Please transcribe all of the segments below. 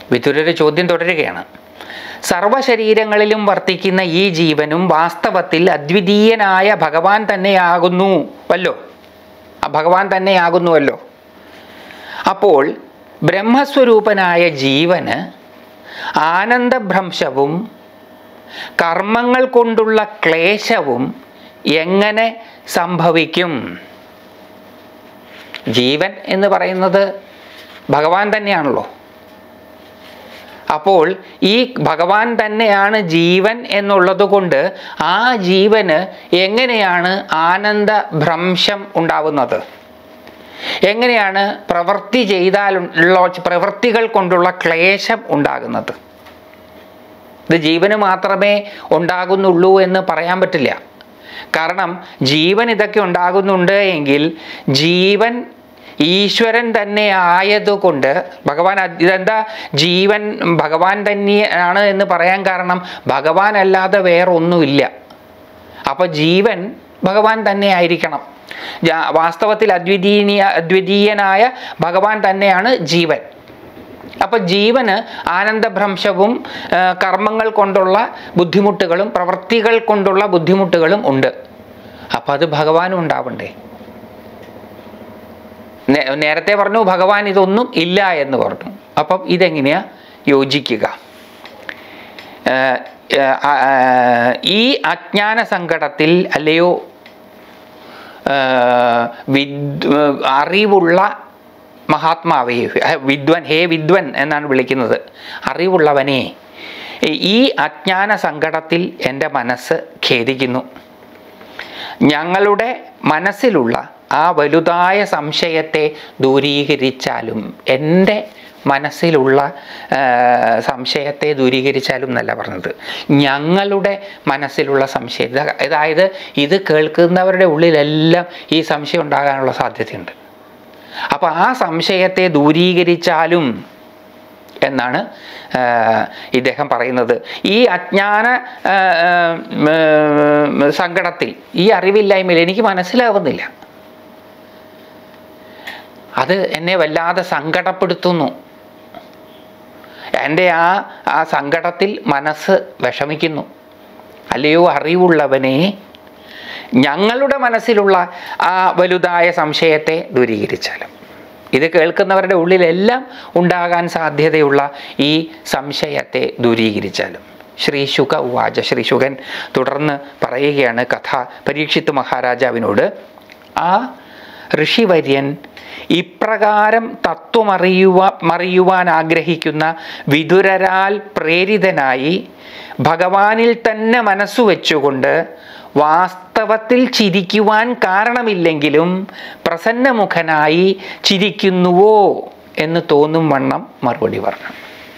വിതുരർ ചോദ്യം തുടരുകയാണ്. സർവശരീരങ്ങളിലും വർത്തിക്കുന്ന ഈ ജീവനും വാസ്തവത്തിൽ അദ്വിതീയനായ ഭഗവാൻ തന്നെയാകുന്നുവല്ലോ. ഭഗവാൻ തന്നെയാകുന്നുവല്ലോ. അപ്പോൾ ബ്രഹ്മസ്വരൂപനായ ജീവന് ആനന്ദഭ്രംശവും കർമ്മങ്ങൾ കൊണ്ടുള്ള ക്ലേശവും എങ്ങനെ സംഭവിക്കും? ജീവൻ എന്ന് പറയുന്നത് ഭഗവാൻ തന്നെയാണല്ലോ. അപ്പോൾ ഈ ഭഗവാൻ തന്നെയാണ് ജീവൻ എന്നുള്ളത് കൊണ്ട് ആ ജീവന് എങ്ങനെയാണ് ആനന്ദഭ്രംശം ഉണ്ടാവുന്നത്? എങ്ങനെയാണ് പ്രവൃത്തി ചെയ്താലുള്ള പ്രവൃത്തികൾ കൊണ്ടുള്ള ക്ലേശം ഉണ്ടാകുന്നത്? ഇത് ജീവന് മാത്രമേ ഉണ്ടാകുന്നുള്ളൂ എന്ന് പറയാൻ പറ്റില്ല. കാരണം ജീവൻ ഇതൊക്കെ ഉണ്ടാകുന്നുണ്ട് എങ്കിൽ ജീവൻ ഈശ്വരൻ തന്നെ ആയതുകൊണ്ട് ഭഗവാൻ ഇതെന്താ ജീവൻ ഭഗവാൻ തന്നെയാണ് എന്ന് പറയാൻ കാരണം ഭഗവാൻ അല്ലാതെ വേറൊന്നുമില്ല. അപ്പോൾ ജീവൻ ഭഗവാൻ തന്നെ ആയിരിക്കണം. വാസ്തവത്തിൽ അദ്വിതീയനായ ഭഗവാൻ തന്നെയാണ് ജീവൻ. അപ്പം ജീവന് ആനന്ദഭ്രംശവും കർമ്മങ്ങൾ കൊണ്ടുള്ള ബുദ്ധിമുട്ടുകളും പ്രവൃത്തികൾ കൊണ്ടുള്ള ബുദ്ധിമുട്ടുകളും ഉണ്ട്. അപ്പം അത് ഭഗവാനും ഉണ്ടാവണ്ടേ? നേരത്തെ പറഞ്ഞു ഭഗവാൻ ഇതൊന്നും ഇല്ല എന്ന് പറഞ്ഞു. അപ്പം ഇതെങ്ങനെയാ യോജിക്കുക? ഈ അജ്ഞാന സങ്കടത്തിൽ അല്ലയോ അറിവുള്ള മഹാത്മാവേ, വിദ്വൻ, ഹേ വിദ്വൻ എന്നാണ് വിളിക്കുന്നത്, അറിവുള്ളവനെ, ഈ അജ്ഞാന സങ്കടത്തിൽ എൻ്റെ മനസ്സ് ഖേദിക്കുന്നു. ഞങ്ങളുടെ മനസ്സിലുള്ള ആ വലുതായ സംശയത്തെ ദൂരീകരിച്ചാലും, എൻ്റെ മനസ്സിലുള്ള സംശയത്തെ ദൂരീകരിച്ചാലും എന്നല്ല പറഞ്ഞത്, ഞങ്ങളുടെ മനസ്സിലുള്ള സംശയം. അതായത് ഇത് കേൾക്കുന്നവരുടെ ഉള്ളിലെല്ലാം ഈ സംശയം ഉണ്ടാകാനുള്ള സാധ്യതയുണ്ട്. അപ്പോൾ ആ സംശയത്തെ ദൂരീകരിച്ചാലും എന്നാണ് ഇദ്ദേഹം പറയുന്നത്. ഈ അജ്ഞാന സങ്കടത്തിൽ, ഈ അറിവില്ലായ്മയിൽ എനിക്ക് മനസ്സിലാവുന്നില്ല, അത് എന്നെ വല്ലാതെ സങ്കടപ്പെടുത്തുന്നു. എൻ്റെ ആ സങ്കടത്തിൽ മനസ്സ് വിഷമിക്കുന്നു. അല്ലയോ അറിവുള്ളവനെ, ഞങ്ങളുടെ മനസ്സിലുള്ള ആ വലുതായ സംശയത്തെ ദൂരീകരിച്ചാലും, ഇത് കേൾക്കുന്നവരുടെ ഉള്ളിലെല്ലാം ഉണ്ടാകാൻ സാധ്യതയുള്ള ഈ സംശയത്തെ ദൂരീകരിച്ചാലും. ശ്രീശുക ഉവാച, ശ്രീശുകൻ തുടർന്ന് പറയുകയാണ് കഥ പരീക്ഷിത് മഹാരാജാവിനോട്. ആ ഋഷിവര്യൻ ഇപ്രകാരം തത്വമറിയുവാൻ ആഗ്രഹിക്കുന്ന വിതുരരാൽ പ്രേരിതനായി ഭഗവാനിൽ തന്നെ മനസ്സു വെച്ചുകൊണ്ട് വാസ്തവത്തിൽ ചിരിക്കുവാൻ കാരണമില്ലെങ്കിലും പ്രസന്നമുഖനായി ചിരിക്കുന്നുവോ എന്ന് തോന്നും വണ്ണം മറുപടി പറഞ്ഞു.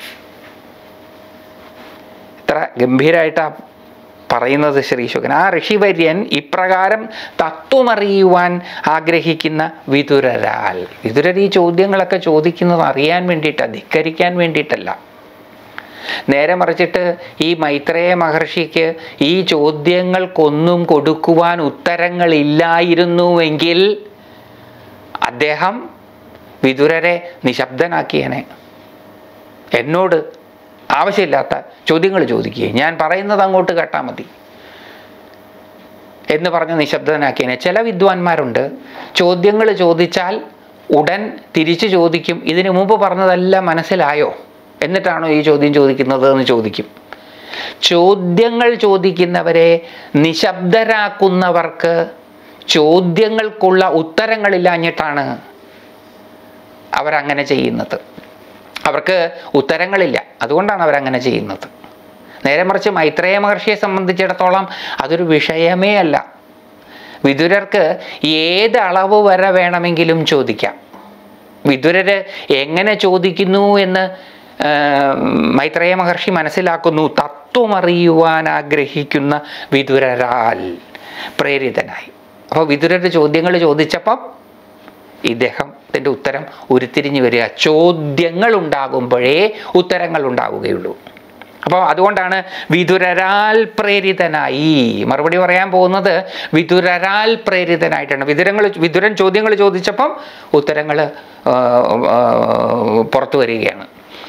ഇത്ര ഗംഭീരമായിട്ടാണ് പറയുന്നത് ശ്രീശുകൻ. ആ ഋഷിവര്യൻ ഇപ്രകാരം തത്വമറിയുവാൻ ആഗ്രഹിക്കുന്ന വിതുരരാൽ. വിതുരർ ഈ ചോദ്യങ്ങളൊക്കെ ചോദിക്കുന്നത് അറിയാൻ വേണ്ടിയിട്ട്, ധിക്കരിക്കാൻ വേണ്ടിയിട്ടല്ല. നേരെ മറിച്ചിട്ട് ഈ മൈത്രേയ മഹർഷിക്ക് ഈ ചോദ്യങ്ങൾക്കൊന്നും കൊടുക്കുവാൻ ഉത്തരങ്ങളില്ലായിരുന്നുവെങ്കിൽ അദ്ദേഹം വിതുരരെ നിശബ്ദനാക്കിയനെ. എന്നോട് ആവശ്യമില്ലാത്ത ചോദ്യങ്ങൾ ചോദിക്കുകയും ഞാൻ പറയുന്നത് അങ്ങോട്ട് കേട്ടാൽ മതി എന്ന് പറഞ്ഞ് നിശബ്ദനാക്കിയനെ. ചില വിദ്വാൻമാരുണ്ട്, ചോദ്യങ്ങൾ ചോദിച്ചാൽ ഉടൻ തിരിച്ചു ചോദിക്കും, ഇതിനു മുമ്പ് പറഞ്ഞതെല്ലാം മനസ്സിലായോ, എന്നിട്ടാണോ ഈ ചോദ്യം ചോദിക്കുന്നത് എന്ന് ചോദിക്കും. ചോദ്യങ്ങൾ ചോദിക്കുന്നവരെ നിശബ്ദരാക്കുന്നവർക്ക് ചോദ്യങ്ങൾക്കുള്ള ഉത്തരങ്ങളില്ലാഞ്ഞിട്ടാണ് അവരങ്ങനെ ചെയ്യുന്നത്. അവർക്ക് ഉത്തരങ്ങളില്ല, അതുകൊണ്ടാണ് അവരങ്ങനെ ചെയ്യുന്നത്. നേരെ മറിച്ച് മൈത്രേയ മഹർഷിയെ സംബന്ധിച്ചിടത്തോളം അതൊരു വിഷയമേ അല്ല. വിതുരർക്ക് ഏത് അളവ് വരെ വേണമെങ്കിലും ചോദിക്കാം. വിതുരര് എങ്ങനെ ചോദിക്കുന്നു എന്ന് മൈത്രേയ മഹർഷി മനസ്സിലാക്കുന്നു. തത്വമറിയുവാൻ ആഗ്രഹിക്കുന്ന വിതുരരാൽ പ്രേരിതനായി. അപ്പോൾ വിതുരർ ചോദ്യങ്ങൾ ചോദിച്ചപ്പം ഇദ്ദേഹത്തിൻ്റെ ഉത്തരം ഉരുത്തിരിഞ്ഞു വരിക. ചോദ്യങ്ങൾ ഉണ്ടാകുമ്പോഴേ ഉത്തരങ്ങൾ ഉണ്ടാവുകയുള്ളൂ. അപ്പോൾ അതുകൊണ്ടാണ് വിതുരരാൽ പ്രേരിതനായി. മറുപടി പറയാൻ പോകുന്നത് വിതുരരാൽ പ്രേരിതനായിട്ടാണ്. വിതുരൻ ചോദ്യങ്ങൾ ചോദിച്ചപ്പം ഉത്തരങ്ങൾ പുറത്തു വരികയാണ്.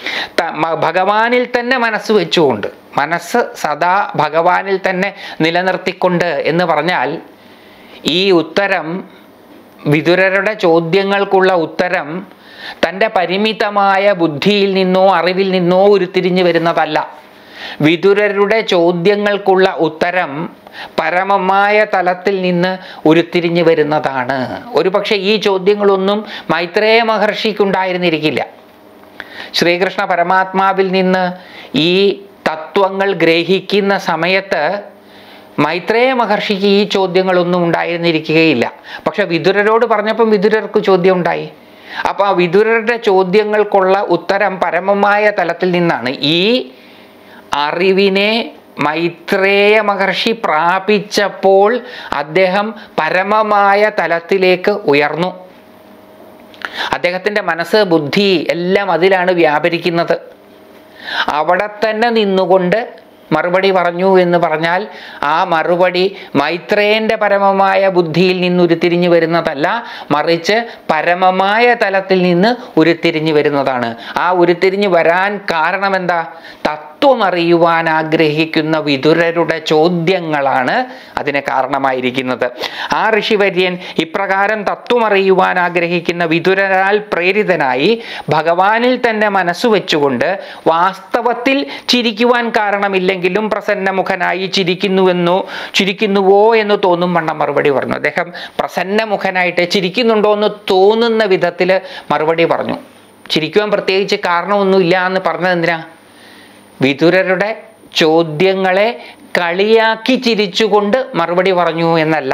ഭഗവാനിൽ തന്നെ മനസ്സ് വെച്ചുകൊണ്ട്, മനസ്സ് സദാ ഭഗവാനിൽ തന്നെ നിലനിർത്തിക്കൊണ്ട് എന്ന് പറഞ്ഞാൽ ഈ ഉത്തരം, വിതുരരുടെ ചോദ്യങ്ങൾക്കുള്ള ഉത്തരം തൻ്റെ പരിമിതമായ ബുദ്ധിയിൽ നിന്നോ അറിവിൽ നിന്നോ ഉരുത്തിരിഞ്ഞു വരുന്നതല്ല. വിതുരരുടെ ചോദ്യങ്ങൾക്കുള്ള ഉത്തരം പരമമായ തലത്തിൽ നിന്ന് ഉരുത്തിരിഞ്ഞു വരുന്നതാണ്. ഒരുപക്ഷെ ഈ ചോദ്യങ്ങളൊന്നും മൈത്രേയ മഹർഷിക്കുണ്ടായിരുന്നിരിക്കില്ല. ശ്രീകൃഷ്ണ പരമാത്മാവിൽ നിന്ന് ഈ തത്വങ്ങൾ ഗ്രഹിക്കുന്ന സമയത്ത് മൈത്രേയ മഹർഷിക്ക് ഈ ചോദ്യങ്ങളൊന്നും ഉണ്ടായിരുന്നിരിക്കുകയില്ല. പക്ഷെ വിതുരരോട് പറഞ്ഞപ്പം വിതുരർക്ക് ചോദ്യം ഉണ്ടായി. അപ്പോൾ ആ വിതുരരുടെ ചോദ്യങ്ങൾക്കുള്ള ഉത്തരം പരമമായ തലത്തിൽ നിന്നാണ്. ഈ അറിവിനെ മൈത്രേയ മഹർഷി പ്രാപിച്ചപ്പോൾ അദ്ദേഹം പരമമായ തലത്തിലേക്ക് ഉയർന്നു. അദ്ദേഹത്തിൻ്റെ മനസ്സ്, ബുദ്ധി എല്ലാം അതിലാണ് വ്യാപരിക്കുന്നത്. അവിടെ തന്നെ നിന്നുകൊണ്ട് മറുപടി പറഞ്ഞു എന്ന് പറഞ്ഞാൽ ആ മറുപടി മൈത്രേയൻ്റെ പരമമായ ബുദ്ധിയിൽ നിന്ന് ഉരുത്തിരിഞ്ഞു വരുന്നതല്ല, മറിച്ച് പരമമായ തലത്തിൽ നിന്ന് ഉരുത്തിരിഞ്ഞു വരുന്നതാണ്. ആ ഉരുത്തിരിഞ്ഞു വരാൻ കാരണം എന്താ? തത്വം അറിയുവാൻ ആഗ്രഹിക്കുന്ന വിതുരരുടെ ചോദ്യങ്ങളാണ് അതിന് കാരണമായിരിക്കുന്നത്. ആ ഋഷിവര്യൻ ഇപ്രകാരം തത്വം അറിയുവാൻ ആഗ്രഹിക്കുന്ന വിതുരരാൽ പ്രേരിതനായി ഭഗവാനിൽ തന്നെ മനസ്സു വെച്ചുകൊണ്ട് വാസ്തവത്തിൽ ചിരിക്കുവാൻ കാരണമില്ലെങ്കിൽ പ്രസന്നമുഖനായി ചിരിക്കുന്നുവോ എന്ന് തോന്നും വണ്ണം മറുപടി പറഞ്ഞു. അദ്ദേഹം പ്രസന്നമുഖനായിട്ട് ചിരിക്കുന്നുണ്ടോ എന്ന് തോന്നുന്ന വിധത്തിൽ മറുപടി പറഞ്ഞു. ചിരിക്കുവാൻ പ്രത്യേകിച്ച് കാരണമൊന്നുമില്ല എന്ന് പറഞ്ഞത് എന്തിനാ? വിതുരരുടെ ചോദ്യങ്ങളെ കളിയാക്കി ചിരിച്ചുകൊണ്ട് മറുപടി പറഞ്ഞു എന്നല്ല.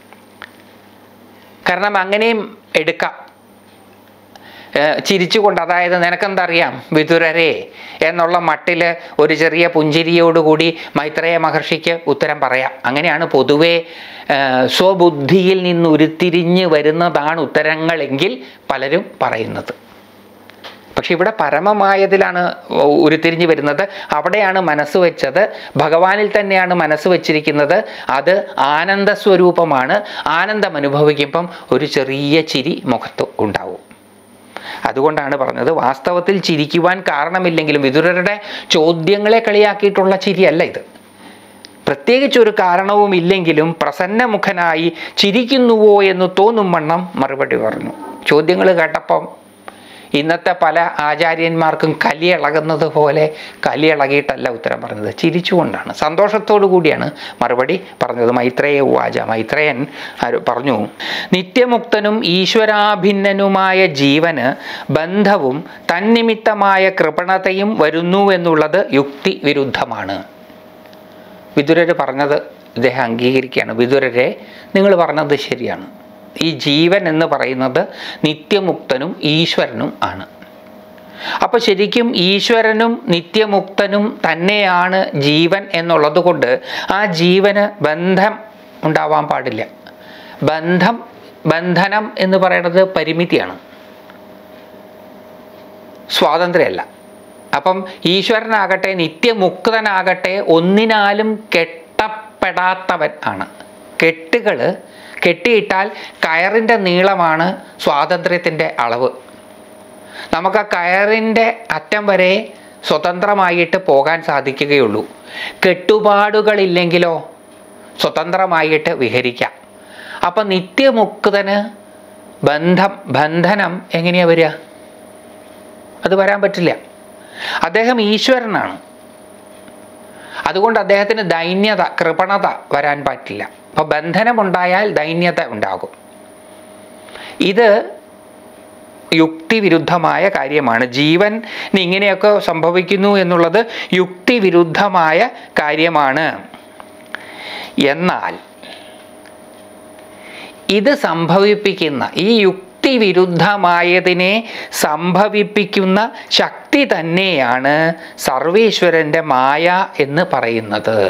കാരണം അങ്ങനെയും എടുക്കാം. ചിരിച്ചുകൊണ്ട്, അതായത് നിനക്കെന്താ അറിയാം വിതുരരെ എന്നുള്ള മട്ടിൽ ഒരു ചെറിയ പുഞ്ചിരിയോടുകൂടി മൈത്രേയ മഹർഷിക്ക് ഉത്തരം പറയാം. അങ്ങനെയാണ് പൊതുവെ സ്വബുദ്ധിയിൽ നിന്ന് ഉരുത്തിരിഞ്ഞ് വരുന്നതാണ് ഉത്തരങ്ങളെങ്കിൽ പലരും പറയുന്നത്. പക്ഷെ ഇവിടെ പരമമായതിലാണ് ഉരുത്തിരിഞ്ഞു വരുന്നത്. അവിടെയാണ് മനസ്സ് വെച്ചത്. ഭഗവാനിൽ തന്നെയാണ് മനസ്സ് വെച്ചിരിക്കുന്നത്. അത് ആനന്ദസ്വരൂപമാണ്. ആനന്ദം അനുഭവിക്കുമ്പം ഒരു ചെറിയ ചിരി മുഖത്ത് ഉണ്ടാവും. അതുകൊണ്ടാണ് പറഞ്ഞത് വാസ്തവത്തിൽ ചിരിക്കുവാൻ കാരണമില്ലെങ്കിലും വിതുരരുടെ ചോദ്യങ്ങളെ കളിയാക്കിയിട്ടുള്ള ചിരിയല്ല ഇത്. പ്രത്യേകിച്ചൊരു കാരണവും ഇല്ലെങ്കിലും പ്രസന്നമുഖനായി ചിരിക്കുന്നുവോ എന്ന് തോന്നും വണ്ണം മറുപടി പറഞ്ഞു. ചോദ്യങ്ങൾ കേട്ടപ്പം ഇന്നത്തെ പല ആചാര്യന്മാർക്കും കലിയിളകുന്നത് പോലെ കലിയിളകിയിട്ടല്ല ഉത്തരം പറഞ്ഞത്, ചിരിച്ചുകൊണ്ടാണ്, സന്തോഷത്തോടു കൂടിയാണ് മറുപടി പറഞ്ഞത്. മൈത്രേയ ഉവാച, മൈത്രേയൻ പറഞ്ഞു, നിത്യമുക്തനും ഈശ്വരാഭിന്നനുമായ ജീവന് ബന്ധവും തന്നിമിത്തമായ കൃപണതയും വരുന്നു എന്നുള്ളത് യുക്തി വിരുദ്ധമാണ്. വിതുരർ പറഞ്ഞത് ഇദ്ദേഹം അംഗീകരിക്കുകയാണ്. വിതുരരെ, നിങ്ങൾ പറഞ്ഞത് ശരിയാണ്. ഈ ജീവൻ എന്ന് പറയുന്നത് നിത്യമുക്തനും ഈശ്വരനും ആണ്. അപ്പോൾ ശരിക്കും ഈശ്വരനും നിത്യമുക്തനും തന്നെയാണ് ജീവൻ എന്നുള്ളത് കൊണ്ട് ആ ജീവന് ബന്ധം ഉണ്ടാവാൻ പാടില്ല. ബന്ധനം എന്ന് പറയുന്നത് പരിമിതിയാണ്, സ്വാതന്ത്ര്യമല്ല. അപ്പം ഈശ്വരനാകട്ടെ നിത്യമുക്തനാകട്ടെ ഒന്നിനാലും കെട്ടപ്പെടാത്തവൻ ആണ്. കെട്ടിയിട്ടാൽ കയറിൻ്റെ നീളമാണ് സ്വാതന്ത്ര്യത്തിൻ്റെ അളവ്. നമുക്ക് ആ കയറിൻ്റെ അറ്റം വരെ സ്വതന്ത്രമായിട്ട് പോകാൻ സാധിക്കുകയുള്ളൂ. കെട്ടുപാടുകളില്ലെങ്കിലോ സ്വതന്ത്രമായിട്ട് വിഹരിക്കാം. അപ്പം നിത്യമുക്തന് ബന്ധനം എങ്ങനെയാണ് വരിക? അത് വരാൻ പറ്റില്ല. അദ്ദേഹം ഈശ്വരനാണ്. അതുകൊണ്ട് അദ്ദേഹത്തിന് ദൈന്യത, കൃപണത വരാൻ പറ്റില്ല. അപ്പോൾ ബന്ധനമുണ്ടായാൽ ദൈന്യത ഉണ്ടാകും. ഇത് യുക്തിവിരുദ്ധമായ കാര്യമാണ്. ജീവന് ഇങ്ങനെയൊക്കെ സംഭവിക്കുന്നു എന്നുള്ളത് യുക്തിവിരുദ്ധമായ കാര്യമാണ്. എന്നാൽ ഇത് സംഭവിപ്പിക്കുന്ന, ഈ യുക്തിവിരുദ്ധമായതിനെ സംഭവിപ്പിക്കുന്ന ശക്തി തന്നെയാണ് സർവേശ്വരൻ്റെ മായ എന്ന് പറയുന്നത്.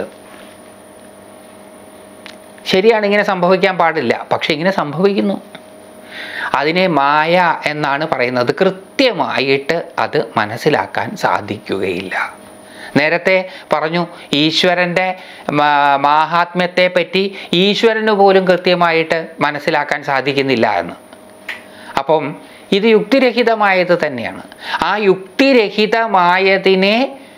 ശരിയാണ്, ഇങ്ങനെ സംഭവിക്കാൻ പാടില്ല, പക്ഷെ ഇങ്ങനെ സംഭവിക്കുന്നു. അതിനെ മായ എന്നാണ് പറയുന്നത്. കൃത്യമായിട്ട് അത് മനസ്സിലാക്കാൻ സാധിക്കുകയില്ല. നേരത്തെ പറഞ്ഞു ഈശ്വരൻ്റെ മാഹാത്മ്യത്തെ പറ്റി ഈശ്വരന് പോലും കൃത്യമായിട്ട് മനസ്സിലാക്കാൻ സാധിക്കുന്നില്ല എന്ന്. അപ്പം ഇത് യുക്തിരഹിതമായത് തന്നെയാണ്. ആ യുക്തിരഹിതമായതിനെ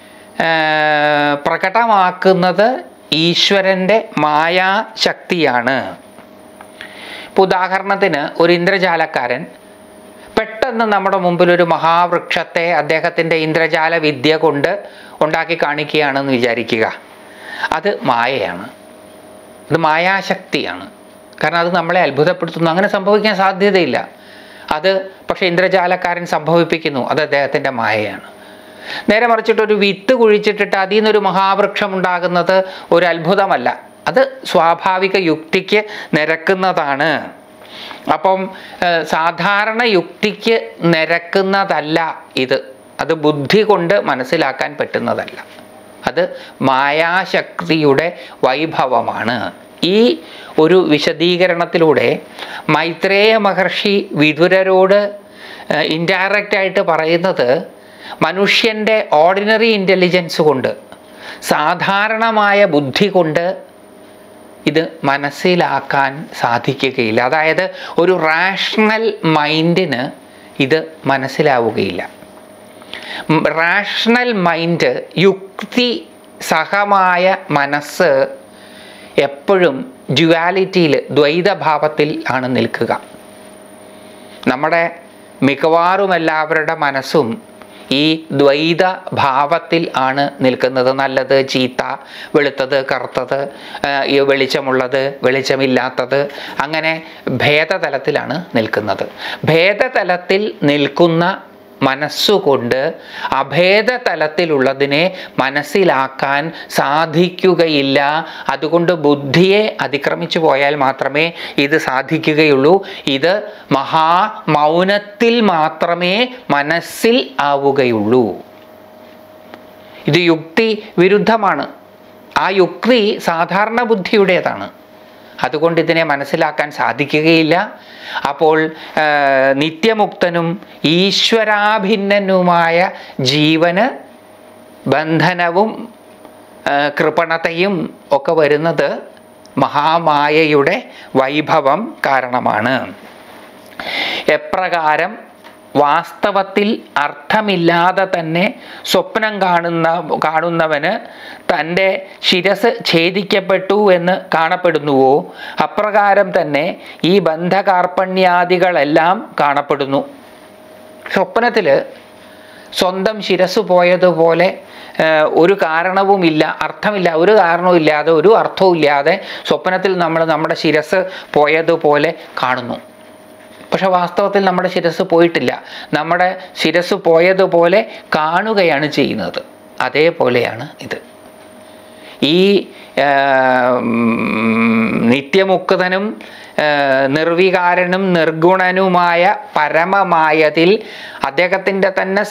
പ്രകടമാക്കുന്നത് ഈശ്വരൻ്റെ മായാശക്തിയാണ്. ഇപ്പോൾ ഉദാഹരണത്തിന് ഒരു ഇന്ദ്രജാലക്കാരൻ പെട്ടെന്ന് നമ്മുടെ മുമ്പിൽ ഒരു മഹാവൃക്ഷത്തെ അദ്ദേഹത്തിൻ്റെ ഇന്ദ്രജാല വിദ്യ കൊണ്ട് ഉണ്ടാക്കി കാണിക്കുകയാണെന്ന് വിചാരിക്കുക. അത് മായയാണ്, അത് മായാശക്തിയാണ്. കാരണം അത് നമ്മളെ അത്ഭുതപ്പെടുത്തുന്നു. അങ്ങനെ സംഭവിക്കാൻ സാധ്യതയില്ല. അത് പക്ഷേ ഇന്ദ്രജാലക്കാരൻ സംഭവിപ്പിക്കുന്നു. അത് അദ്ദേഹത്തിൻ്റെ മായയാണ്. നേരെ മറിച്ചിട്ടൊരു വിത്ത് കുഴിച്ചിട്ടിട്ട് അതിൽ നിന്നൊരു മഹാവൃക്ഷം ഉണ്ടാകുന്നത് ഒരു അത്ഭുതമല്ല, അത് സ്വാഭാവിക യുക്തിക്ക് നിരക്കുന്നതാണ്. അപ്പം സാധാരണ യുക്തിക്ക് നിരക്കുന്നതല്ല ഇത്. അത് ബുദ്ധി കൊണ്ട് മനസ്സിലാക്കാൻ പറ്റുന്നതല്ല. അത് മായാശക്തിയുടെ വൈഭവമാണ്. ഈ ഒരു വിശദീകരണത്തിലൂടെ മൈത്രേയ മഹർഷി വിദുരരോട് ഇൻഡയറക്റ്റായിട്ട് പറയുന്നത് മനുഷ്യൻ്റെ ഓർഡിനറി ഇൻ്റലിജൻസ് കൊണ്ട്, സാധാരണമായ ബുദ്ധി കൊണ്ട് ഇത് മനസ്സിലാക്കാൻ സാധിക്കുകയില്ല. അതായത് ഒരു റാഷണൽ മൈൻഡിന് ഇത് മനസ്സിലാവുകയില്ല. റാഷണൽ മൈൻഡ്, യുക്തി സഹമായ മനസ്സ് എപ്പോഴും ഡ്യുവാലിറ്റിയിൽ, ദ്വൈതഭാവത്തിൽ ആണ് നിൽക്കുക. നമ്മുടെ മിക്കവാറും എല്ലാവരുടെ മനസ്സും ഈ ദ്വൈത ഭാവത്തിൽ ആണ് നിൽക്കുന്നത്. നല്ലത് ചീത്ത, വെളുത്തത് കറുത്തത്, വെളിച്ചമുള്ളത് വെളിച്ചമില്ലാത്തത്, അങ്ങനെ ഭേദതലത്തിലാണ് നിൽക്കുന്നത്. ഭേദതലത്തിൽ നിൽക്കുന്ന മനസ്സുകൊണ്ട് അഭേദതലത്തിലുള്ളതിനെ മനസ്സിലാക്കാൻ സാധിക്കുകയില്ല. അതുകൊണ്ട് ബുദ്ധിയെ അതിക്രമിച്ചു പോയാൽ മാത്രമേ ഇത് സാധിക്കുകയുള്ളൂ. ഇത് മഹാമൗനത്തിൽ മാത്രമേ മനസ്സിൽ ആവുകയുള്ളൂ. ഇത് യുക്തി വിരുദ്ധമാണ്. ആ യുക്തി സാധാരണ ബുദ്ധിയുടേതാണ്. അതുകൊണ്ട് ഇതിനെ മനസ്സിലാക്കാൻ സാധിക്കുകയില്ല. അപ്പോൾ നിത്യമുക്തനും ഈശ്വരാഭിന്നനുമായ ജീവന് ബന്ധനവും കൃപണതയും ഒക്കെ വരുന്നത് മഹാമായയുടെ വൈഭവം കാരണമാണ്. എപ്രകാരം വാസ്തവത്തിൽ അർത്ഥമില്ലാതെ തന്നെ സ്വപ്നം കാണുന്നവന് തൻ്റെ ശിരസ് ഛേദിക്കപ്പെട്ടു എന്ന് കാണപ്പെടുന്നുവോ, അപ്രകാരം തന്നെ ഈ ബന്ധകാർപ്പണ്യാദികളെല്ലാം കാണപ്പെടുന്നു. സ്വപ്നത്തിൽ സ്വന്തം ശിരസ് പോയതുപോലെ ഒരു കാരണവുമില്ല, അർത്ഥമില്ല, ഒരു കാരണവുമില്ലാതെ, ഒരു അർത്ഥവും ഇല്ലാതെ സ്വപ്നത്തിൽ നമ്മൾ നമ്മുടെ ശിരസ് പോയതുപോലെ കാണുന്നു. പക്ഷെ വാസ്തവത്തിൽ നമ്മുടെ ശിരസ് പോയിട്ടില്ല. നമ്മുടെ ശിരസ് പോയതുപോലെ കാണുകയാണ് ചെയ്യുന്നത്. അതേപോലെയാണ് ഇത്. ഈ നിത്യമുക്തനും നിർവികാരനും നിർഗുണനുമായ പരമമായതിൽ അദ്ദേഹത്തിൻ്റെ തന്നെ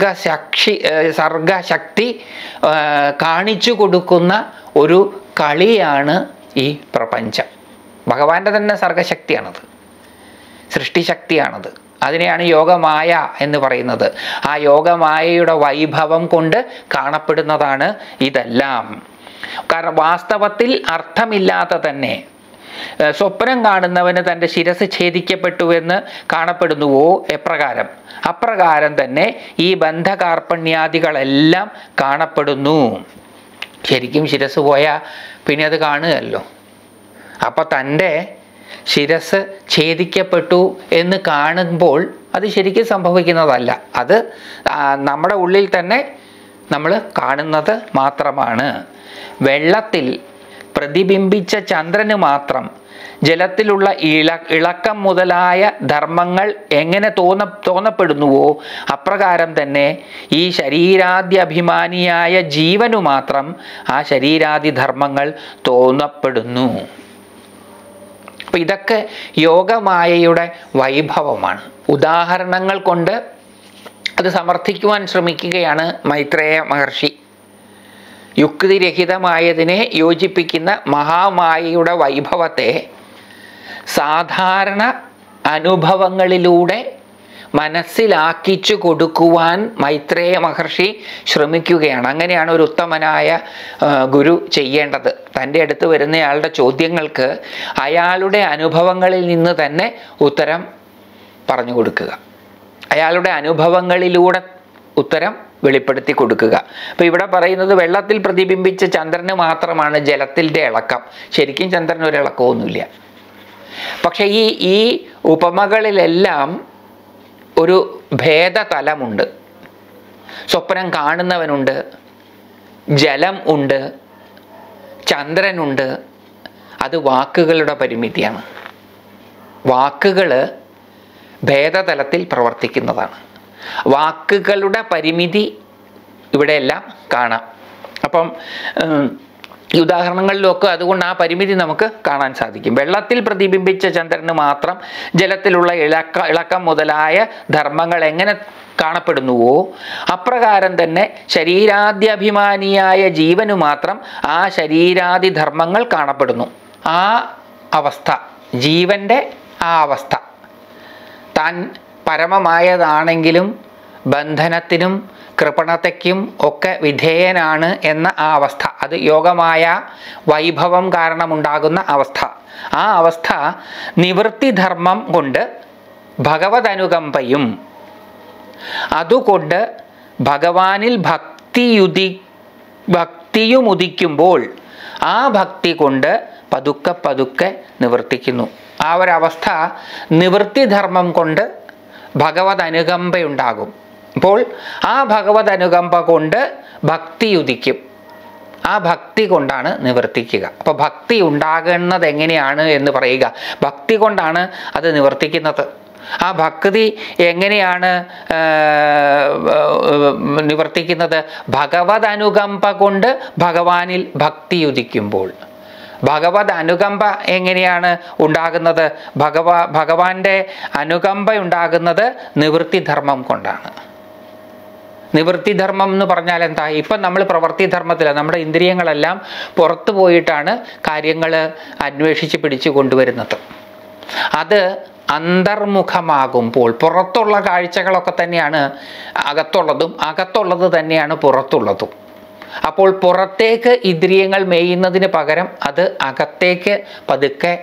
സർഗശക്തി കാണിച്ചു കൊടുക്കുന്ന ഒരു കളിയാണ് ഈ പ്രപഞ്ചം. ഭഗവാന്റെ തന്നെ സർഗശക്തിയാണത്, സൃഷ്ടിശക്തിയാണത്. അതിനെയാണ് യോഗമായ എന്ന് പറയുന്നത്. ആ യോഗമായയുടെ വൈഭവം കൊണ്ട് കാണപ്പെടുന്നതാണ് ഇതെല്ലാം. കാരണം വാസ്തവത്തിൽ അർത്ഥമില്ലാത്ത തന്നെ സ്വപ്നം കാണുന്നവന് തൻ്റെ ശിരസ് ഛേദിക്കപ്പെട്ടുവെന്ന് കാണപ്പെടുന്നുവോ എപ്രകാരം, അപ്രകാരം തന്നെ ഈ ബന്ധകാർപ്പണ്യാദികളെല്ലാം കാണപ്പെടുന്നു. ശരിക്കും ശിരസ് പോയാൽ പിന്നെ അത് കാണുകയല്ലോ. അപ്പം തൻ്റെ ശിരസ് ഛേദിക്കപ്പെട്ടു എന്ന് കാണുമ്പോൾ അത് ശരിക്കും സംഭവിക്കുന്നതല്ല. അത് നമ്മുടെ ഉള്ളിൽ തന്നെ നമ്മൾ കാണുന്നത് മാത്രമാണ്. വെള്ളത്തിൽ പ്രതിബിംബിച്ച ചന്ദ്രന് മാത്രം ജലത്തിലുള്ള ഇളക്കം മുതലായ ധർമ്മങ്ങൾ എങ്ങനെ തോന്നപ്പെടുന്നുവോ അപ്രകാരം തന്നെ ഈ ശരീരാദ്യഭിമാനിയായ ജീവനു മാത്രം ആ ശരീരാദി ധർമ്മങ്ങൾ തോന്നപ്പെടുന്നു. അപ്പം ഇതൊക്കെ യോഗമായയുടെ വൈഭവമാണ്. ഉദാഹരണങ്ങൾ കൊണ്ട് അത് സമർത്ഥിക്കുവാൻ ശ്രമിക്കുകയാണ് മൈത്രേയ മഹർഷി. യുക്തിരഹിതമായതിനെ യോജിപ്പിക്കുന്ന മഹാമായയുടെ വൈഭവത്തെ സാധാരണ അനുഭവങ്ങളിലൂടെ മനസ്സിലാക്കിച്ചു കൊടുക്കുവാൻ മൈത്രേയ മഹർഷി ശ്രമിക്കുകയാണ്. അങ്ങനെയാണ് ഒരു ഉത്തമനായ ഗുരു ചെയ്യേണ്ടത്. തൻ്റെ അടുത്ത് വരുന്നയാളുടെ ചോദ്യങ്ങൾക്ക് അയാളുടെ അനുഭവങ്ങളിൽ നിന്ന് തന്നെ ഉത്തരം പറഞ്ഞു കൊടുക്കുക. അയാളുടെ അനുഭവങ്ങളിലൂടെ ഉത്തരം വെളിപ്പെടുത്തി കൊടുക്കുക. അപ്പോൾ ഇവിടെ പറയുന്നത് വെള്ളത്തിൽ പ്രതിബിംബിച്ച ചന്ദ്രന് മാത്രമാണ് ജലത്തിൻ്റെ ഇളക്കം. ശരിക്കും ചന്ദ്രന് ഒരു ഇളക്കമൊന്നുമില്ല. പക്ഷേ ഈ ഉപമകളിലെല്ലാം ഒരു ഭേദതലമുണ്ട്. സ്വപ്നം കാണുന്നവനുണ്ട്, ജലം ഉണ്ട്, ചന്ദ്രനുണ്ട്. അത് വാക്കുകളുടെ പരിമിതിയാണ്. വാക്കുകൾ ഭേദതലത്തിൽ പ്രവർത്തിക്കുന്നതാണ്. വാക്കുകളുടെ പരിമിതി ഇവിടെയെല്ലാം കാണാം. അപ്പം ഈ ഉദാഹരണങ്ങളിലൊക്കെ അതുകൊണ്ട് ആ പരിമിതി നമുക്ക് കാണാൻ സാധിക്കും. വെള്ളത്തിൽ പ്രതിബിംബിച്ച ചന്ദ്രന് മാത്രം ജലത്തിലുള്ള ഇളക്കം മുതലായ ധർമ്മങ്ങൾ എങ്ങനെ കാണപ്പെടുന്നുവോ അപ്രകാരം തന്നെ ശരീരാദ്യഭിമാനിയായ ജീവനു മാത്രം ആ ശരീരാദി ധർമ്മങ്ങൾ കാണപ്പെടുന്നു. ആ അവസ്ഥ, ജീവൻ്റെ ആ അവസ്ഥ, താൻ പരമമായതാണെങ്കിലും ബന്ധനത്തിനും കൃപണതയ്ക്കും ഒക്കെ വിധേയനാണ് എന്ന ആ അവസ്ഥ, അത് യോഗമായ വൈഭവം കാരണമുണ്ടാകുന്ന അവസ്ഥ. ആ അവസ്ഥ നിവൃത്തിധർമ്മം കൊണ്ട് ഭഗവതനുകമ്പയും അതുകൊണ്ട് ഭഗവാനിൽ ഭക്തിയുമുദിക്കുമ്പോൾ ആ ഭക്തി കൊണ്ട് പതുക്കെ പതുക്കെ നിവർത്തിക്കുന്നു. ആ ഒരവസ്ഥ നിവൃത്തിധർമ്മം കൊണ്ട് ഭഗവത് അനുകമ്പയുണ്ടാകും. അപ്പോൾ ആ ഭഗവത് അനുകമ്പ കൊണ്ട് ഭക്തി ഉദിക്കും. ആ ഭക്തി കൊണ്ടാണ് നിവർത്തിക്കുക. അപ്പോൾ ഭക്തി ഉണ്ടാകുന്നത് എങ്ങനെയാണ് എന്ന് പറയുക. ഭക്തി കൊണ്ടാണ് അത് നിവർത്തിക്കുന്നത്. ആ ഭക്തി എങ്ങനെയാണ് നിവർത്തിക്കുന്നത്? ഭഗവത് അനുകമ്പ കൊണ്ട് ഭഗവാനിൽ ഭക്തി ഉദിക്കുമ്പോൾ. ഭഗവത് അനുകമ്പ എങ്ങനെയാണ് ഉണ്ടാകുന്നത്? ഭഗവാന്റെ അനുകമ്പ ഉണ്ടാകുന്നത് നിവൃത്തിധർമ്മം കൊണ്ടാണ്. നിവൃത്തിധർമ്മം എന്ന് പറഞ്ഞാൽ എന്താ? ഇപ്പം നമ്മൾ പ്രവൃത്തിധർമ്മത്തിലാണ്. നമ്മുടെ ഇന്ദ്രിയങ്ങളെല്ലാം പുറത്തു പോയിട്ടാണ് കാര്യങ്ങൾ അന്വേഷിച്ച് പിടിച്ചു കൊണ്ടുവരുന്നത്. അത് അന്തർമുഖമാകുമ്പോൾ പുറത്തുള്ള കാഴ്ചകളൊക്കെ തന്നെയാണ് അകത്തുള്ളതും, അകത്തുള്ളത് തന്നെയാണ് പുറത്തുള്ളതും. അപ്പോൾ പുറത്തേക്ക് ഇന്ദ്രിയങ്ങൾ മേയുന്നതിന് പകരം അത് അകത്തേക്ക് പതുക്കെ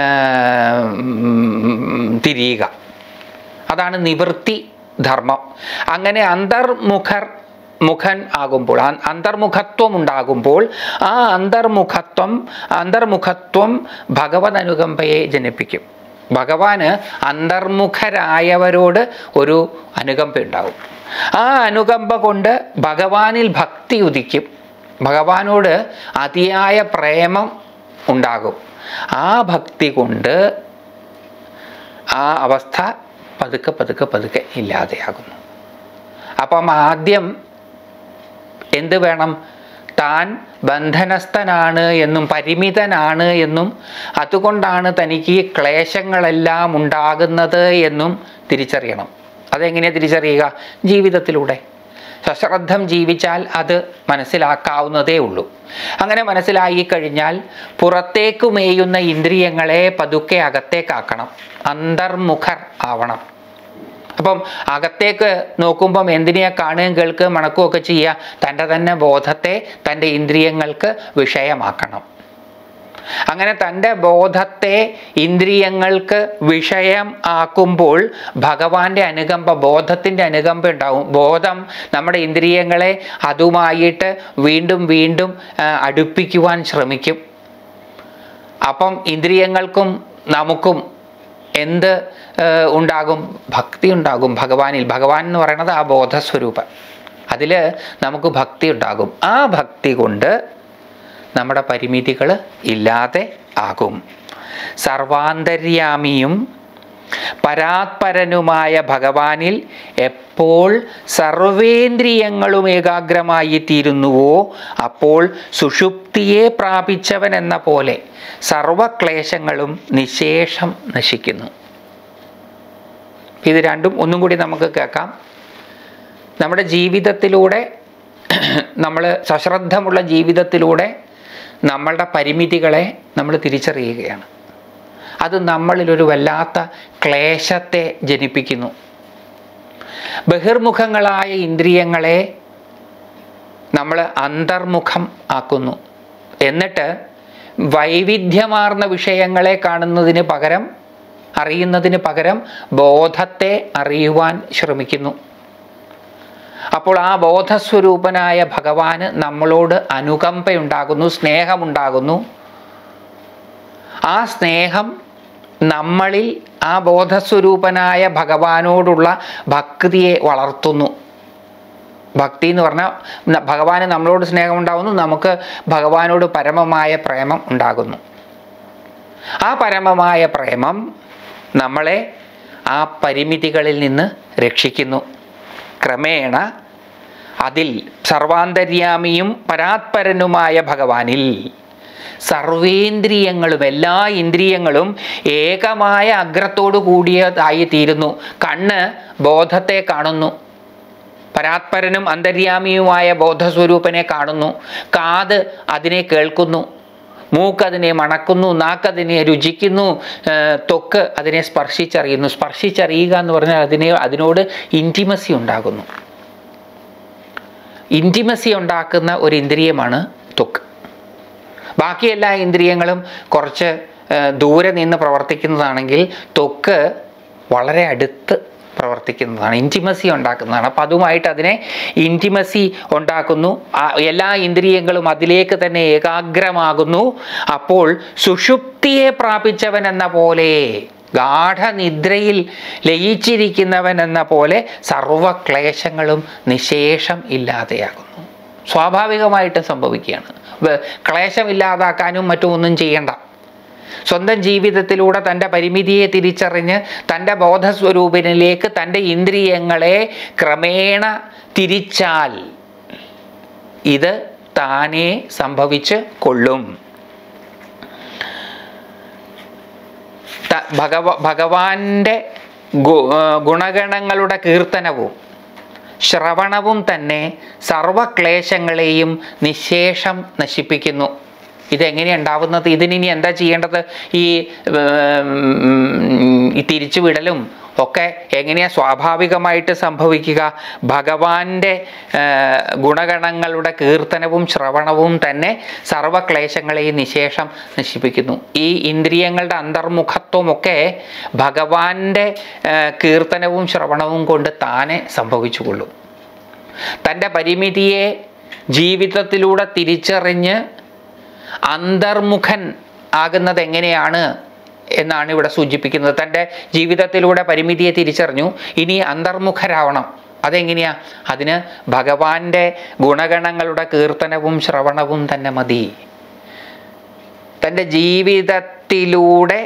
തിരിയുക. അതാണ് നിവൃത്തി ധർമ്മം. അങ്ങനെ മുഖൻ ആകുമ്പോൾ, അന്തർമുഖത്വം ഉണ്ടാകുമ്പോൾ ആ അന്തർമുഖത്വം ഭഗവത് അനുകമ്പയെ ജനിപ്പിക്കും. ഭഗവാന് അന്തർമുഖരായവരോട് ഒരു അനുകമ്പ ഉണ്ടാകും. ആ അനുകമ്പ കൊണ്ട് ഭഗവാനിൽ ഭക്തി ഉദിക്കും. ഭഗവാനോട് അതിയായ പ്രേമം ഉണ്ടാകും. ആ ഭക്തി കൊണ്ട് ആ അവസ്ഥ പതുക്കെ പതുക്കെ പതുക്കെ ഇല്ലാതെയാകുന്നു. അപ്പം ആദ്യം എന്ത് വേണം? താൻ ബന്ധനസ്ഥനാണ് എന്നും പരിമിതനാണ് എന്നും അതുകൊണ്ടാണ് തനിക്ക് ഈ ക്ലേശങ്ങളെല്ലാം ഉണ്ടാകുന്നത് എന്നും തിരിച്ചറിയണം. അതെങ്ങനെയാണ് തിരിച്ചറിയുക? ജീവിതത്തിലൂടെ. സശ്രദ്ധം ജീവിച്ചാൽ അത് മനസ്സിലാക്കാവുന്നതേ ഉള്ളൂ. അങ്ങനെ മനസ്സിലായി കഴിഞ്ഞാൽ പുറത്തേക്ക് മേയുന്ന ഇന്ദ്രിയങ്ങളെ പതുക്കെ അകത്തേക്കാക്കണം. അന്തർമുഖർ ആവണം. അപ്പം അകത്തേക്ക് നോക്കുമ്പം എന്തിനെയാ കാണുകയും കേൾക്കുകയും മണക്കുകയൊക്കെ ചെയ്യുക? തൻ്റെ തന്നെ ബോധത്തെ തൻ്റെ ഇന്ദ്രിയങ്ങൾക്ക് വിഷയമാക്കണം. അങ്ങനെ തൻ്റെ ബോധത്തെ ഇന്ദ്രിയങ്ങൾക്ക് വിഷയം ആക്കുമ്പോൾ ഭഗവാന്റെ അനുകമ്പ, ബോധത്തിൻ്റെ അനുകമ്പ ഉണ്ടാവും. ബോധം നമ്മുടെ ഇന്ദ്രിയങ്ങളെ അതുമായിട്ട് വീണ്ടും വീണ്ടും അടുപ്പിക്കുവാൻ ശ്രമിക്കും. അപ്പം ഇന്ദ്രിയങ്ങൾക്കും നമുക്കും എന്ത് ഉണ്ടാകും? ഭക്തി ഉണ്ടാകും ഭഗവാനിൽ. ഭഗവാൻ എന്ന് പറയുന്നത് ആ ബോധസ്വരൂപം. അതിൽ നമുക്ക് ഭക്തി ഉണ്ടാകും. ആ ഭക്തി കൊണ്ട് നമ്മുടെ പരിമിതികൾ ഇല്ലാതെ ആകും. സർവാന്തര്യാമിയും പരാത്പരനുമായ ഭഗവാനിൽ എപ്പോൾ സർവേന്ദ്രിയങ്ങളും ഏകാഗ്രമായി തീരുന്നുവോ അപ്പോൾ സുഷുപ്തിയെ പ്രാപിച്ചവൻ എന്ന പോലെ സർവക്ലേശങ്ങളും നിശേഷം നശിക്കുന്നു. ഇത് രണ്ടും ഒന്നും കൂടി നമുക്ക് കേൾക്കാം. നമ്മുടെ ജീവിതത്തിലൂടെ, നമ്മൾ സശ്രദ്ധമുള്ള ജീവിതത്തിലൂടെ നമ്മളുടെ പരിമിതികളെ നമ്മൾ തിരിച്ചറിയുകയാണ്. അത് നമ്മളിലൊരു വല്ലാത്ത ക്ലേശത്തെ ജനിപ്പിക്കുന്നു. ബഹിർമുഖങ്ങളായ ഇന്ദ്രിയങ്ങളെ നമ്മൾ അന്തർമുഖം ആക്കുന്നു. എന്നിട്ട് വൈവിധ്യമാർന്ന വിഷയങ്ങളെ കാണുന്നതിന് പകരം അറിയുന്നതിന് പകരം ബോധത്തെ അറിയുവാൻ ശ്രമിക്കുന്നു. അപ്പോൾ ആ ബോധസ്വരൂപനായ ഭഗവാന് നമ്മളോട് അനുകമ്പയുണ്ടാകുന്നു, സ്നേഹമുണ്ടാകുന്നു. ആ സ്നേഹം നമ്മളിൽ ആ ബോധസ്വരൂപനായ ഭഗവാനോടുള്ള ഭക്തിയെ വളർത്തുന്നു. ഭക്തി എന്ന് പറഞ്ഞാൽ ഭഗവാന് നമ്മളോട് സ്നേഹമുണ്ടാകുന്നു, നമുക്ക് ഭഗവാനോട് പരമമായ പ്രേമം ഉണ്ടാകുന്നു. ആ പരമമായ പ്രേമം നമ്മളെ ആ പരിമിതികളിൽ നിന്ന് രക്ഷിക്കുന്നു. ക്രമേണ അതിൽ സർവാന്തര്യാമിയും പരാത്പരനുമായ ഭഗവാനിൽ സർവേന്ദ്രിയങ്ങളും എല്ലാ ഇന്ദ്രിയങ്ങളും ഏകമായ അഗ്രത്തോടു കൂടിയതായി തീരുന്നു. കണ്ണ് ബോധത്തെ കാണുന്നു, പരാത്പരനും അന്തര്യാമിയുമായ ബോധസ്വരൂപനെ കാണുന്നു. കാത് അതിനെ കേൾക്കുന്നു, മൂക്കതിനെ മണക്കുന്നു, നാക്കതിനെ രുചിക്കുന്നു, ത്വക്ക് അതിനെ സ്പർശിച്ചറിയുന്നു. സ്പർശിച്ചറിയുക എന്ന് പറഞ്ഞാൽ അതിനോട് ഇൻറ്റിമസി ഉണ്ടാകുന്നു. ഇൻറ്റിമസി ഉണ്ടാക്കുന്ന ഒരു ഇന്ദ്രിയമാണ് ത്വക്ക്. ബാക്കി എല്ലാ ഇന്ദ്രിയങ്ങളും കുറച്ച് ദൂരെ നിന്ന് പ്രവർത്തിക്കുന്നതാണെങ്കിൽ ത്വക്ക് വളരെ അടുത്ത് പ്രവർത്തിക്കുന്നതാണ്, ഇൻറ്റിമസി ഉണ്ടാക്കുന്നതാണ്. അപ്പം അതുമായിട്ട് അതിനെ ഇൻറ്റിമസി ഉണ്ടാക്കുന്നു. എല്ലാ ഇന്ദ്രിയങ്ങളും അതിലേക്ക് തന്നെ ഏകാഗ്രമാകുന്നു. അപ്പോൾ സുഷുപ്തിയെ പ്രാപിച്ചവൻ എന്ന പോലെ, ഗാഠനിദ്രയിൽ ലയിച്ചിരിക്കുന്നവൻ എന്ന പോലെ സർവക്ലേശങ്ങളും നിശേഷം ഇല്ലാതെയാകുന്നു. സ്വാഭാവികമായിട്ട് സംഭവിക്കുകയാണ്. ക്ലേശമില്ലാതാക്കാനും മറ്റുമൊന്നും ചെയ്യണ്ട. സ്വന്തം ജീവിതത്തിലൂടെ തൻ്റെ പരിമിതിയെ തിരിച്ചറിഞ്ഞ് തൻ്റെ ബോധസ്വരൂപിനിലേക്ക് തൻ്റെ ഇന്ദ്രിയങ്ങളെ ക്രമേണ തിരിച്ചാൽ ഇത് താനേ സംഭവിച്ച് കൊള്ളും. ഭഗവാന്റെ ഗുണഗണങ്ങളുടെ കീർത്തനവും ശ്രവണവും തന്നെ സർവക്ലേശങ്ങളെയും നിശേഷം നശിപ്പിക്കുന്നു. ഇതെങ്ങനെയാണ് ഉണ്ടാവുന്നത്? ഇതിനി എന്താ ചെയ്യേണ്ടത്? ഈ തിരിച്ചുവിടലും ഒക്കെ എങ്ങനെയാണ് സ്വാഭാവികമായിട്ട് സംഭവിക്കുക? ഭഗവാന്റെ ഗുണഗണങ്ങളുടെ കീർത്തനവും ശ്രവണവും തന്നെ സർവക്ലേശങ്ങളെയും നിശേഷം നശിപ്പിക്കുന്നു. ഈ ഇന്ദ്രിയങ്ങളുടെ അന്തർമുഖത്വമൊക്കെ ഭഗവാന്റെ കീർത്തനവും ശ്രവണവും കൊണ്ട് താനെ സംഭവിച്ചുകൊള്ളും. തൻ്റെ പരിമിതിയെ ജീവിതത്തിലൂടെ തിരിച്ചറിഞ്ഞ് അന്തർമുഖൻ ആകുന്നത് എങ്ങനെയാണ് എന്നാണ് ഇവിടെ സൂചിപ്പിക്കുന്നത്. തൻ്റെ ജീവിതത്തിലൂടെ പരിമിതിയെ തിരിച്ചറിഞ്ഞു, ഇനി അന്തർമുഖരാവണം. അതെങ്ങനെയാ? അതിന് ഭഗവാന്റെ ഗുണഗണങ്ങളുടെ കീർത്തനവും ശ്രവണവും തന്നെ മതി. തൻ്റെ ജീവിതത്തിലൂടെ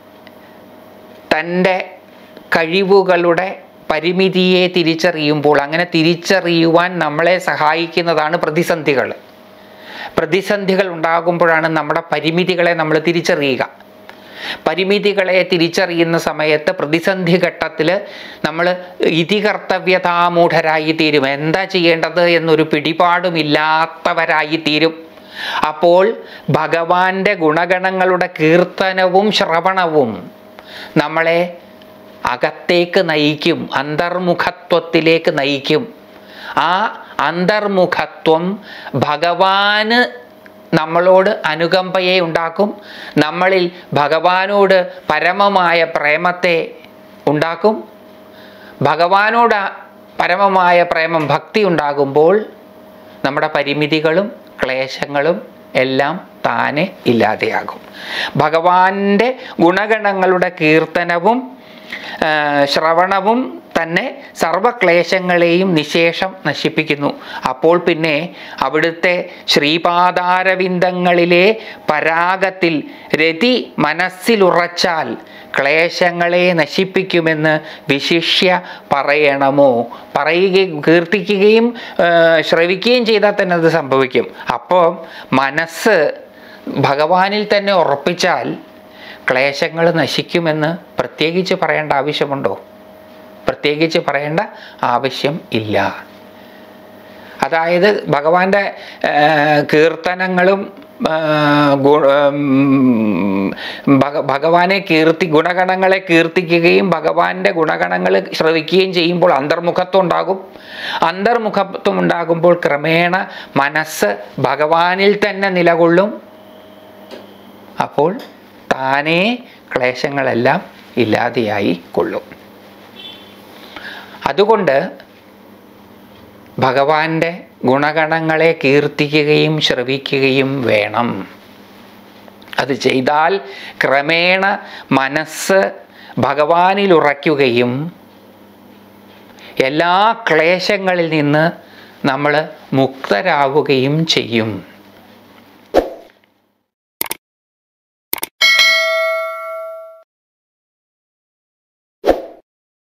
തൻ്റെ കഴിവുകളുടെ പരിമിതിയെ തിരിച്ചറിയുമ്പോൾ, അങ്ങനെ തിരിച്ചറിയുവാൻ നമ്മളെ സഹായിക്കുന്നതാണ് പ്രതിസന്ധികൾ. പ്രതിസന്ധികൾ ഉണ്ടാകുമ്പോഴാണ് നമ്മുടെ പരിമിതികളെ നമ്മൾ തിരിച്ചറിയുക. പരിമിതികളെ തിരിച്ചറിയുന്ന സമയത്ത് പ്രതിസന്ധി ഘട്ടത്തിൽ നമ്മൾ ഇതികർത്തവ്യതാമൂഢരായി തീരും. എന്താ ചെയ്യേണ്ടത് എന്നൊരു പിടിപാടുമില്ലാത്തവരായി തീരും. അപ്പോൾ ഭഗവാന്റെ ഗുണഗണങ്ങളുടെ കീർത്തനവും ശ്രവണവും നമ്മളെ അകത്തേക്ക് നയിക്കും, അന്തർമുഖത്വത്തിലേക്ക് നയിക്കും. ആ അന്തർമുഖത്വം ഭഗവാന് നമ്മളോട് അനുകമ്പയെ ഉണ്ടാക്കും, നമ്മളിൽ ഭഗവാനോട് പരമമായ പ്രേമത്തെ ഉണ്ടാക്കും. ഭഗവാനോട് പരമമായ പ്രേമം, ഭക്തി ഉണ്ടാകുമ്പോൾ നമ്മുടെ പരിമിതികളും ക്ലേശങ്ങളും എല്ലാം താനെ ഇല്ലാതെയാകും. ഭഗവാന്റെ ഗുണഗണങ്ങളുടെ കീർത്തനവും ശ്രവണവും തന്നെ സർവക്ലേശങ്ങളെയും നിശേഷം നശിപ്പിക്കുന്നു. അപ്പോൾ പിന്നെ അവിടുത്തെ ശ്രീപാദാരവിന്ദങ്ങളിലെ പരാഗത്തിൽ രതി മനസ്സിലുറച്ചാൽ ക്ലേശങ്ങളെ നശിപ്പിക്കുമെന്ന് വിശിഷ്യ പറയണമോ? പറയുകയും കീർത്തിക്കുകയും ശ്രവിക്കുകയും ചെയ്താൽ തന്നെ അത് സംഭവിക്കും. അപ്പോൾ മനസ്സ് ഭഗവാനിൽ തന്നെ ഉറപ്പിച്ചാൽ ക്ലേശങ്ങൾ നശിക്കുമെന്ന് പ്രത്യേകിച്ച് പറയേണ്ട ആവശ്യമുണ്ടോ? പ്രത്യേകിച്ച് പറയേണ്ട ആവശ്യം ഇല്ല. അതായത് ഭഗവാന്റെ കീർത്തനങ്ങളും ഭഗവാനെ ഗുണഗണങ്ങളെ കീർത്തിക്കുകയും ഭഗവാന്റെ ഗുണഗണങ്ങൾ ശ്രവിക്കുകയും ചെയ്യുമ്പോൾ അന്തർമുഖത്വം ഉണ്ടാകും. അന്തർമുഖത്വം ഉണ്ടാകുമ്പോൾ ക്രമേണ മനസ്സ് ഭഗവാനിൽ തന്നെ നിലകൊള്ളും. അപ്പോൾ താനേ ക്ലേശങ്ങളെല്ലാം ഇല്ലാതെയായി കൊള്ളും. അതുകൊണ്ട് ഭഗവാന്റെ ഗുണഗണങ്ങളെ കീർത്തിക്കുകയും ശ്രവിക്കുകയും വേണം. അത് ചെയ്താൽ ക്രമേണ മനസ്സ് ഭഗവാനിൽ ഉറയ്ക്കുകയും എല്ലാ ക്ലേശങ്ങളിൽ നിന്ന് നമ്മൾ മുക്തരാവുകയും ചെയ്യും.